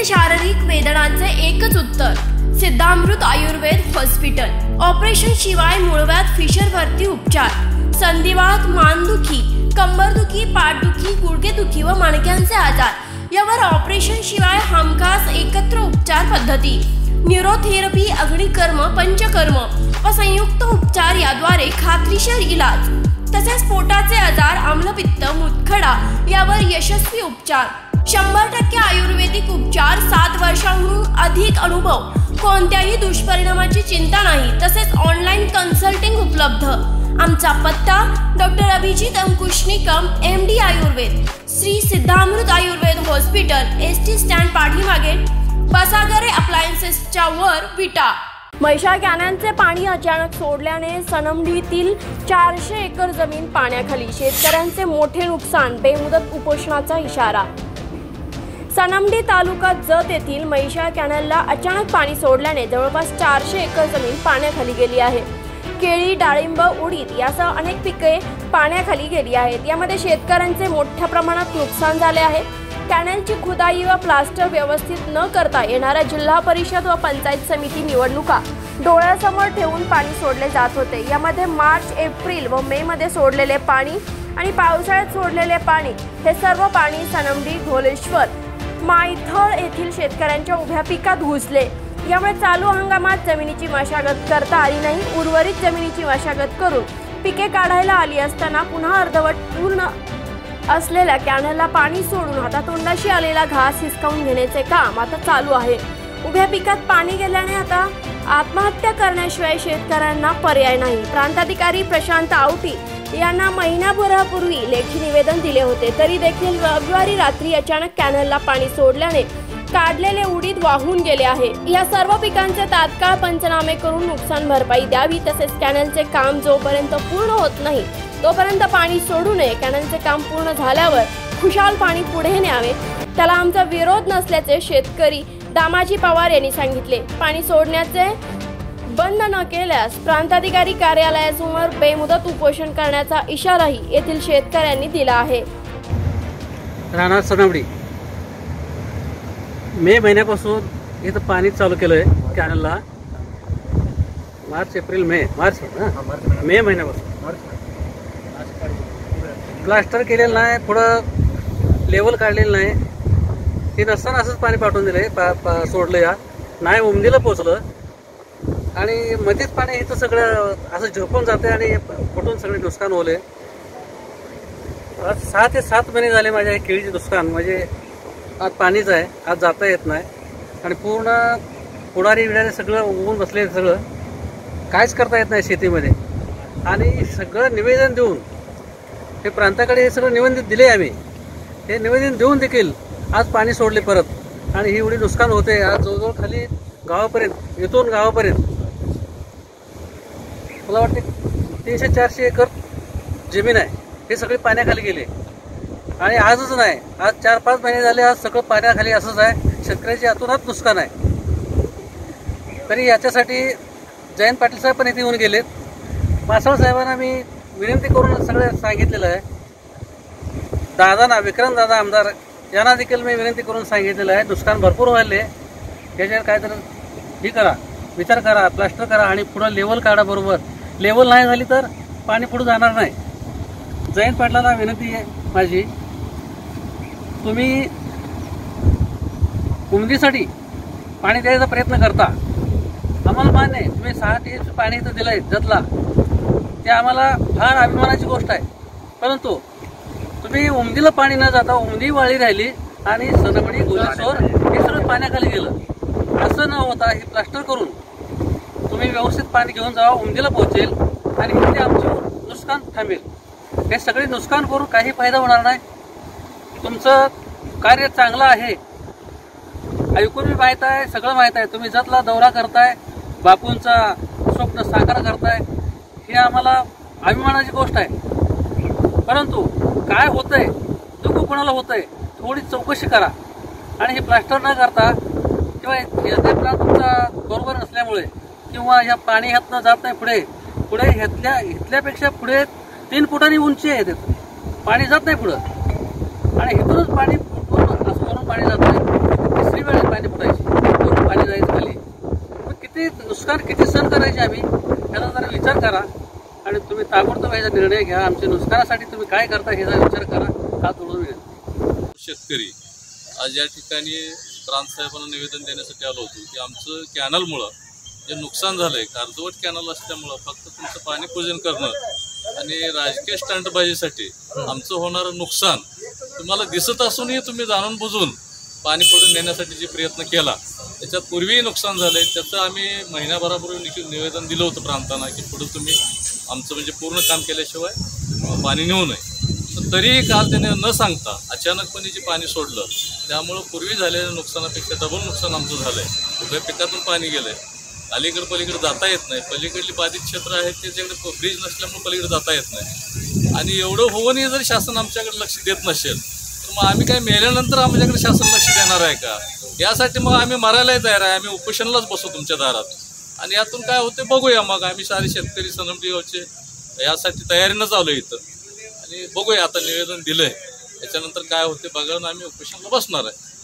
शारीरिक वेदनांचे एकच उत्तर, सिद्धामृत आयुर्वेद हॉस्पिटल। ऑपरेशन शिवाय मूळव्याध फिशरवरती उपचार, संधिवात, मानदुखी, कंबरदुखी, पाठदुखी, गुडघेदुखी व मणक्यांचे आजार यावर ऑपरेशन शिवाय हमखास एकत्र उपचार पद्धती, न्यूरोथेरपी, अग्निकर्म, पंचकर्म व संयुक्त उपचार याद्वारे खात्रीशीर इलाज। तसेच पोटाचे आजार, आम्लपित्त, मुतखडा यावर यशस्वी उपचार। 100% आयुर्वेदिक उपचार, 7 वर्षांहून अधिक अनुभव, कोणत्याही दुष्परिणामाची चिंता नाही। तसेच ऑनलाईन कन्सल्टिंग उपलब्ध। आमचा पत्ता doctor Abhijit Ankush Nikam, MD Ayurved, Shri Siddhamrut Ayurved hospital, ST stand पाठीमागे, बसागरे अप्लायन्सेसच्या वर, विटा। म्हैसाळ कॅनलचे पाणी अचानक सोडल्याने सनमडीतील 400 एकर जमीन पाण्याखाली, शेतकऱ्यांचे मोठे नुकसान, बेमुदत उपोषणाचा इशारा। सनमडी तालुका जत येथील म्हैसाळ कॅनलला अचानक पाणी सोडल्याने जवळपास 400 एकर जमीन पाण्याखाली गेली आहे। केळी, डाळिंब, उडीद यासह अनेक पिके पाण्याखाली गेली आहेत। यामध्ये शेतकऱ्यांचे मोठ्या प्रमाणात नुकसान झाले आहे। कॅनलची खुदाई व प्लास्टर व्यवस्थित न करता येणाऱ्या जिल्हा परिषद व पंचायत समिती निवडणुका डोळ्यासमोर ठेवून पाणी सोडले जात होते। यामध्ये मार्च, एप्रिल व मे मध्ये सोडलेले पाणी आणि पावसाळ्यात सोडलेले पाणी हे सर्व पाणी सनमडी, घोलेश्वर, मायथळ येथील शेतकऱ्यांच्या उभ्या पिकात घुसले। यामुळे चालू हंगामात जमिनीची मशागत करता आली नाही। उर्वरित जमिनीची मशागत करून पिके काढायला आली असताना पुन्हा अर्धवट पूर्ण असलेल्या कॅनलला पाणी सोडून हातातोंडाशी आलेला घास हिसकावून घेण्याचे काम आता चालू आहे। उभ्या पिकात पाणी गेल्याने आता आत्महत्या करण्याशिवाय शेतकऱ्यांना पर्याय नाही। प्रांताधिकारी प्रशांत आवटी यांना महिनाभरापूर्वी लेखी निवेदन दिले होते, तरी देखील रविवारी रात्री अचानक कॅनलला पाणी सोडल्याने काढलेले उडीद वाहून गेले आहे। या सर्व पिकांचे तात्काळ पंचनामे करून नुकसान भरपाई द्यावी। तसेच कॅनलचे काम जोपर्यंत पूर्ण होत नाही तोपर्यंत पाणी सोडू नये। कॅनलचे काम पूर्ण झाल्यावर खुशाल पाणी पुढे न्यावे, त्याला आमचा विरोध नसल्याचे शेतकरी दामाजी पवार यांनी सांगितले। पाणी सोडण्याचे बंद न केल्यास प्रांताधिकारी कार्यालयासमोर बेमुदत उपोषण करण्याचा इशाराही येथील शेतकऱ्यांनी दिला आहे। राहणार सनमडी, मे महिन्यापासून इथं पाणी चालू केलंय कॅनलला। मार्च, एप्रिल, मे महिन्यापासून प्लास्टर केलेलं नाही, पुढं लेवल काढलेलं नाही। ते नसताना असंच पाणी पाठवून दिलंय, सोडलं या नाही, उमदीला पोचलं आणि मध्येच पाणी इथं सगळं असं झोपून जाते आणि फुटून सगळे नुकसान होले। आज 6 ते 7 महिने झाले माझ्या केळीचे नुकसान, म्हणजे आज पाणीच आहे, आज जाता येत नाही आणि पूर्ण पुढारी विडारे सगळं उगवून बसले, सगळं काहीच करता येत नाही शेतीमध्ये। आणि सगळं निवेदन देऊन हे प्रांताकडे हे सगळं निवेदन दिले आम्ही, हे निवेदन देऊन देखील आज पाणी सोडले परत आणि ही एवढी नुकसान होते। आज जवळजवळ खाली गावापर्यंत, इथून गावापर्यंत मला वाटते 300-400 एकर जमीन आहे, हे सगळे पाण्याखाली गेले। आणि आजच नाही, आज 4-5 महिने झाले आज सगळं पाण्याखाली असंच आहे। शेतकऱ्याचे अतोनात नुकसान आहे। तरी याच्यासाठी जयंत पाटील साहेब पण इथे येऊन गेलेत। मासाळ साहेबांना मी विनंती करून सगळं सांगितलेलं आहे। दादांना, विक्रम दादा आमदार यांना देखील मी विनंती करून सांगितलेलं आहे, नुकसान भरपूर व्हायले, याच्यावर काहीतरी हे करा, विचार करा, प्लास्टर करा आणि पुढं लेवल काढा। बरोबर लेवल नाही झाली तर पाणी पुढे जाणार नाही। जयंत पाटलांना विनंती आहे माझी, तुम्ही उमदीसाठी पाणी द्यायचा प्रयत्न करता, आम्हाला मान्य आहे। तुम्ही 6 TS पाणी इथं दिलंय जतला, ते आम्हाला फार अभिमानाची गोष्ट आहे। परंतु तुम्ही उमदीला पाणी न जाता उमदी वाळी राहिली आणि सनमडी, घोलेश्वर हे सगळं पाण्याखाली गेलं। असं न होता हे प्लास्टर करून तुम्ही व्यवस्थित पाणी घेऊन जावा, उमदीला पोहोचेल आणि इथे आमचं नुकसान थांबेल। हे सगळे नुकसान करून काही फायदा होणार नाही। तुमचं कार्य चांगलं आहे, ऐकून मी माहीत आहे, सगळं माहीत आहे। तुम्ही जतला दौरा करताय, बापूंचा स्वप्न साकार करताय, हे आम्हाला अभिमानाची गोष्ट आहे। परंतु काय होतंय, दुःख कोणाला होतंय, थोडी चौकशी करा आणि हे प्लास्टर न करता किंवा प्लान तुमचा बरोबर नसल्यामुळे किंवा ह्या पाणी ह्यातनं जात नाही पुढे इथल्यापेक्षा पुढे 3 फुटांनी उंची आहे, तिथं पाणी जात नाही पुढं आणि इथूनच पाणी असं वरून पाणी जात नाही। तिसरी वेळ पाणी फुटायची, वरून पाणी जायचं खाली. मग किती नुकसान, किती सहन करायचे आम्ही, याचा जरा विचार करा आणि तुम्ही ताबडतोब याचा निर्णय घ्या. आमच्या नुकसानासाठी तुम्ही काय करता ह्याचा विचार करा. हात जोडून विनंती. शेतकरी आज या ठिकाणी प्रांतसाहेबांना निवेदन देण्यासाठी आलो होतो की आमचं कॅनलमुळं जे नुकसान झालंय, अर्धवट कॅनल असल्यामुळं फक्त तुमचं पाणी पूजन करणं आणि राजकीय स्टंटबाजीसाठी आमचं होणारं नुकसान तुम्हाला दिसत असूनही तुम्ही जाणून बुजून पाणी पडून नेण्यासाठी जे प्रयत्न केला त्याच्यात पूर्वीही नुकसान झालंय. त्याचं आम्ही महिन्याभरापूर्वी निवेदन दिलं होतं प्रांतांना की पुढे तुम्ही आमचं म्हणजे पूर्ण काम केल्याशिवाय पाणी नेऊ नये. तर तरीही काल त्याने न सांगता अचानकपणे जे पाणी सोडलं त्यामुळं पूर्वी झालेल्या नुकसानापेक्षा डबल नुकसान आमचं झालंय. उभ्या पिकातून पाणी गेलंय, अलीकडे पलीकडे जाता येत नाही, पलीकडली बाधित क्षेत्र आहेत त्याच्याकडे ब्रिज नसल्यामुळे पलीकडे जाता येत नाही. आणि एवढं होऊनही जर शासन आमच्याकडे लक्ष देत नसेल तर मग आम्ही काय मेल्यानंतर आमच्याकडे शासन लक्ष देणार आहे का? यासाठी मग आम्ही मरायलाही तयार आहे, आम्ही उपोषणालाच बसू तुमच्या दारात. आणि यातून काय होते बघूया. मग आम्ही सारे शेतकरी सनमडीवरचे यासाठी तयारीनंच आलो इथं आणि बघूया. आता निवेदन दिलंय त्याच्यानंतर काय होते बघा, आम्ही उपोषणाला बसणार आहे.